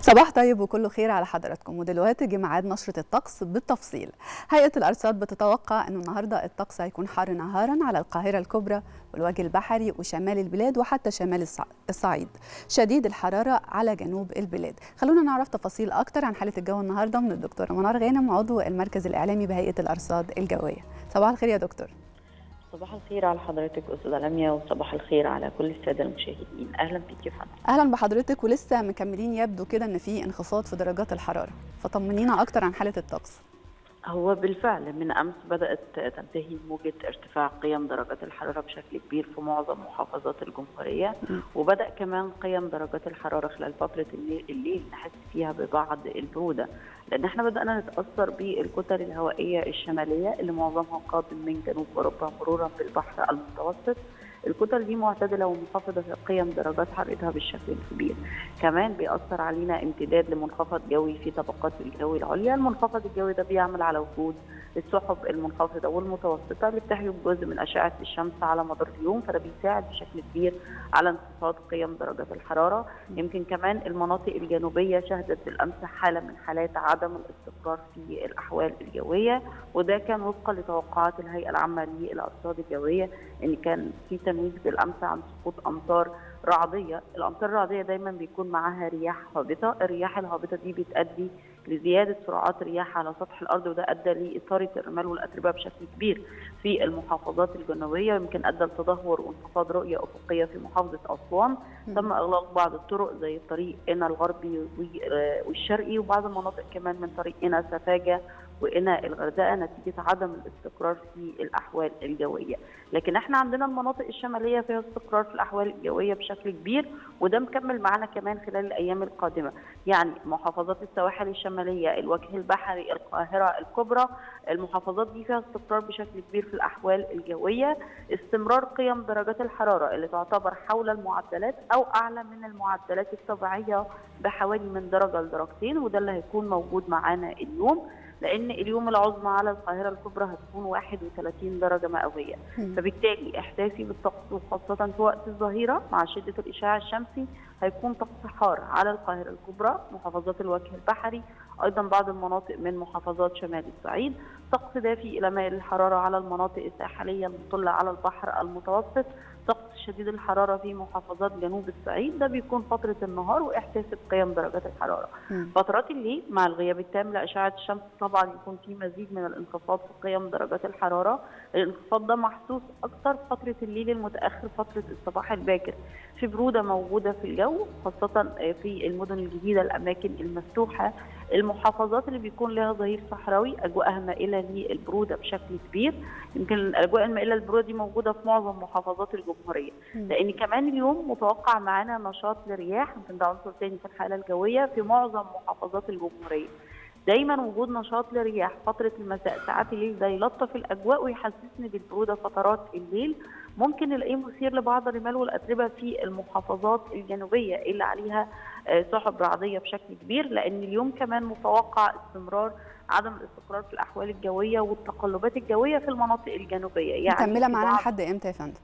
صباح طيب وكله خير على حضراتكم. ودلوقتي جه ميعاد نشرة الطقس بالتفصيل. هيئة الأرصاد بتتوقع أنه النهارده الطقس هيكون حار نهارا على القاهرة الكبرى والوجه البحري وشمال البلاد وحتى شمال الصعيد، شديد الحرارة على جنوب البلاد. خلونا نعرف تفاصيل أكتر عن حالة الجو النهارده من الدكتورة منار غانم، عضو المركز الإعلامي بهيئة الأرصاد الجوية. صباح الخير يا دكتور. صباح الخير على حضرتك أستاذة لميا، وصباح الخير على كل السادة المشاهدين. أهلا بيكي فندم. أهلا بحضرتك، ولسه مكملين يبدو كده إن في انخفاض في درجات الحرارة، فطمنينا أكتر عن حالة الطقس. هو بالفعل من أمس بدأت تنتهي موجة ارتفاع قيم درجات الحرارة بشكل كبير في معظم محافظات الجمهورية، وبدأ كمان قيم درجات الحرارة خلال فترة الليل نحس فيها ببعض البرودة، لأن احنا بدأنا نتأثر بالكتل الهوائية الشمالية اللي معظمها قادم من جنوب أوروبا مرورا بالبحر المتوسط. الكتل دي معتدلة ومنخفضة في قيم درجات حرارتها بالشكل الكبير. كمان بيأثر علينا امتداد لمنخفض جوي في طبقات الجو العليا. المنخفض الجوي ده بيعمل على وجود السحب المنخفضة والمتوسطة اللي بتحجب جزء من أشعة الشمس على مدار اليوم، فده بيساعد بشكل كبير على انخفاض قيم درجات الحرارة. يمكن كمان المناطق الجنوبية شهدت بالأمس حالة من حالات عدم الاستقرار في الأحوال الجوية، وده كان وفقا لتوقعات الهيئة العامة للأرصاد الجوية إن كان في تنويه بالأمس عن سقوط أمطار رعدية. الأمطار الرعدية دايما بيكون معاها رياح هابطة، الرياح الهابطة دي بتؤدي لزيادة سرعات رياح على سطح الأرض، وده أدى لإثارة الرمال والأتربة بشكل كبير في المحافظات الجنوبية، ويمكن أدى لتدهور وانخفاض رؤية أفقية في محافظة أسوان. تم إغلاق بعض الطرق زي الطريق قنا الغربي والشرقي، وبعض المناطق كمان من طريق قنا سفاجة وقنا الغردقة نتيجة عدم الاستقرار في الأحوال الجوية. لكن احنا عندنا المناطق الشمالية فيها استقرار في الأحوال الجوية بشكل كبير، وده مكمل معنا كمان خلال الأيام القادمة. يعني محافظات السواحل الشمالية، الوجه البحري، القاهرة الكبرى، المحافظات دي فيها استقرار بشكل كبير في الأحوال الجوية. استمرار قيم درجات الحرارة اللي تعتبر حول المعدلات أو أعلى من المعدلات الطبيعية بحوالي من درجة لدرجتين، وده اللي هيكون موجود معانا اليوم، لأن اليوم العظمى على القاهرة الكبرى هتكون 31 درجة مئوية. فبالتالي إحساسي بالطقس وخاصة في وقت الظهيرة مع شدة الإشعاع الشمسي هيكون طقس حار على القاهرة الكبرى، محافظات الوجه البحري، أيضا بعض المناطق من محافظات شمال الصعيد. طقس دافي إلى مائل الحرارة على المناطق الساحلية المطلة على البحر المتوسط. طقس شديد الحرارة في محافظات جنوب الصعيد، ده بيكون فترة النهار وإحساس بقيم درجات الحرارة. فترات الليل مع الغياب التام لأشعة الشمس طبعا يكون في مزيد من الانخفاض في قيم درجات الحرارة. الانخفاض ده محسوس أكثر في فترة الليل المتأخر، فترة الصباح الباكر في برودة موجودة في الجو، خاصة في المدن الجديدة، الأماكن المفتوحة، المحافظات اللي بيكون لها ظهير صحراوي أجواءها مائلة للبرودة بشكل كبير. يمكن الأجواء المائلة للبرودة دي موجودة في معظم محافظات الجمهورية، لأن كمان اليوم متوقع معانا نشاط للرياح، يمكن ده عنصر تاني في الحالة الجوية في معظم محافظات الجمهورية. دايما وجود نشاط للرياح فترة المساء ساعات الليل ده يلطف الأجواء ويحسسني بالبرودة فترات الليل. ممكن نلاقيه مثير لبعض الرمال والأتربة في المحافظات الجنوبية اللي عليها سحب رعدية بشكل كبير، لأن اليوم كمان متوقع استمرار عدم الاستقرار في الأحوال الجوية والتقلبات الجوية في المناطق الجنوبية. يعني مكملة معانا لحد إمتى يا فندم؟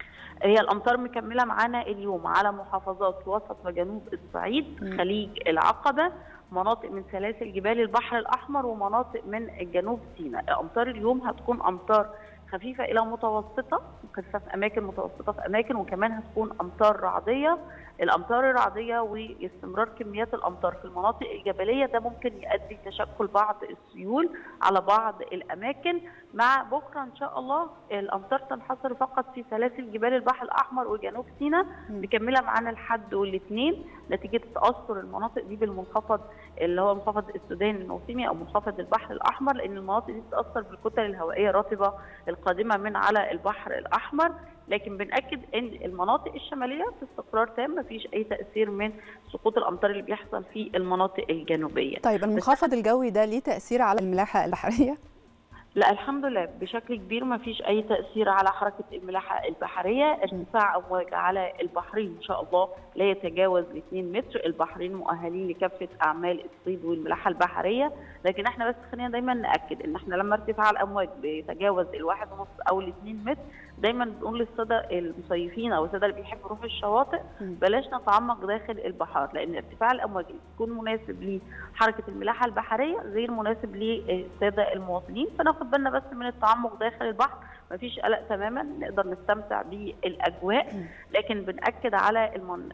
هي الأمطار مكملة معانا اليوم على محافظات وسط وجنوب الصعيد، خليج العقبة، مناطق من سلاسل جبال البحر الأحمر، ومناطق من جنوب سيناء. أمطار اليوم هتكون أمطار خفيفة إلى متوسطة، خفيفة في أماكن، متوسطة في أماكن، وكمان هتكون أمطار رعدية. الأمطار الرعدية واستمرار كميات الأمطار في المناطق الجبلية ده ممكن يؤدي تشكل بعض السيول على بعض الأماكن. مع بكرة إن شاء الله الأمطار تنحصر فقط في سلاسل جبال البحر الأحمر وجنوب سيناء، مكملة معانا الحد والاثنين نتيجة تأثر المناطق دي بالمنخفض اللي هو منخفض السودان الموسمي أو منخفض البحر الأحمر، لأن المناطق دي بتتأثر بالكتل الهوائية الرطبة القادمة من على البحر الأحمر. لكن بنأكد ان المناطق الشماليه في استقرار تام، مفيش اي تاثير من سقوط الامطار اللي بيحصل في المناطق الجنوبيه. طيب المنخفض الجوي ده ليه تاثير على الملاحه البحريه؟ لا الحمد لله بشكل كبير ما فيش اي تاثير على حركه الملاحه البحريه. ارتفاع امواج على البحرين ان شاء الله لا يتجاوز 2 متر. البحرين مؤهلين لكافه اعمال الصيد والملاحه البحريه، لكن احنا بس خلينا دايما ناكد ان احنا لما ارتفاع الامواج بيتجاوز 1.5 او 2 متر دايما بنقول للصيادة المصيفين او الصيادة اللي بيحبوا يروحوا الشواطئ بلاش نتعمق داخل البحار، لان ارتفاع الامواج يكون مناسب لحركه الملاحه البحريه غير مناسب للساده المواطنين، فناخد بالنا بس من التعمق داخل البحر. مفيش قلق تماما، نقدر نستمتع بالاجواء، لكن بنأكد على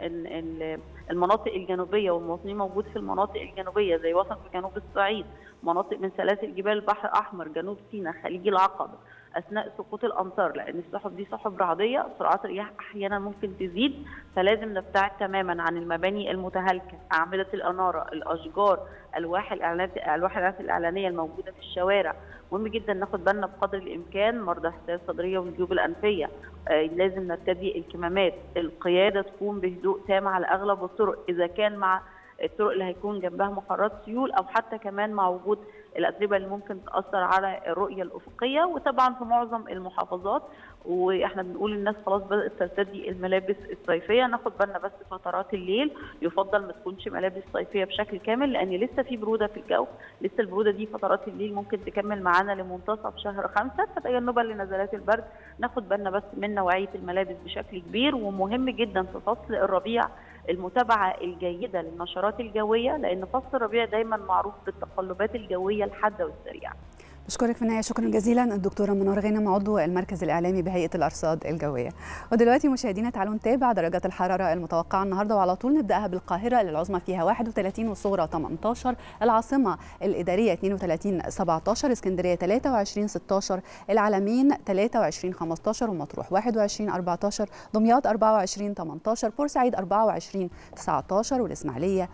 المناطق الجنوبيه والمواطنين موجود في المناطق الجنوبيه زي وسط جنوب الصعيد، مناطق من سلاسل جبال البحر الاحمر، جنوب سيناء، خليج العقبه، اثناء سقوط الامطار، لان السحب دي سحب رعديه، سرعات الرياح احيانا ممكن تزيد، فلازم نبتعد تماما عن المباني المتهالكه، اعمده الاناره، الاشجار، الواح الاعلانات الاعلانيه الموجوده في الشوارع. مهم جدا ناخد بالنا بقدر الامكان مرضى الحساسيه الصدريه والجيوب الانفيه. لازم نرتدي الكمامات، القياده تكون بهدوء تام على اغلب الطرق، اذا كان مع الطرق اللي هيكون جنبها مقرات سيول او حتى كمان مع وجود الاتربه اللي ممكن تاثر على الرؤيه الافقيه. وطبعا في معظم المحافظات واحنا بنقول الناس خلاص بدات ترتدي الملابس الصيفيه، ناخد بالنا بس فترات الليل يفضل ما تكونش ملابس صيفيه بشكل كامل، لان لسه في بروده في الجو، لسه البروده دي فترات الليل ممكن تكمل معانا لمنتصف شهر 5، فتجنبا لنزلات البرد ناخد بالنا بس من نوعيه الملابس بشكل كبير. ومهم جدا في فصل الربيع المتابعه الجيده للنشرات الجويه، لان فصل الربيع دايما معروف بالتقلبات الجويه الحاده والسريعه. بشكرك في النهايه شكرا جزيلا الدكتوره منار غانم عضو المركز الاعلامي بهيئه الارصاد الجويه. ودلوقتي مشاهدينا تعالوا نتابع درجات الحراره المتوقعه النهارده، وعلى طول نبداها بالقاهره اللي العظمى فيها 31 والصغرى 18، العاصمه الاداريه 32 17، اسكندريه 23 16، العلمين 23 15، ومطروح 21 14، دمياط 24 18، بورسعيد 24 19، والاسماعيليه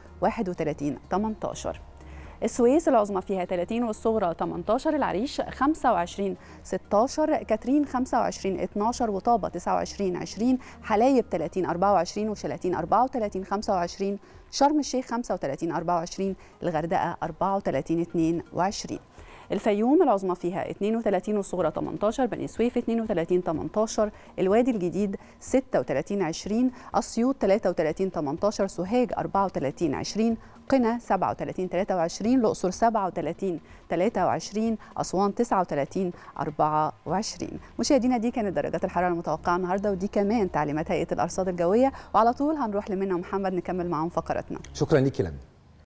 31 18. السويس العظمى فيها 30 والصغرى 18، العريش 25 16، كاترين 25 12، وطابة 29 20، حلايب 30 24، وشلاتين 34 25، شرم الشيخ 35 24، الغردقة 34 22. الفيوم العظمى فيها 32 والصغرى 18، بني سويف 32 18، الوادي الجديد 36 20، أسيوط 33 18، سوهاج 34 20، قنا 37 23، الأقصر 37 23، أسوان 39 24. مشاهدينا دي كانت درجات الحرارة المتوقعة النهارده، ودي كمان تعليمات هيئة الأرصاد الجوية، وعلى طول هنروح لمنى ومحمد نكمل معاهم فقراتنا. شكرا ليكي لمى.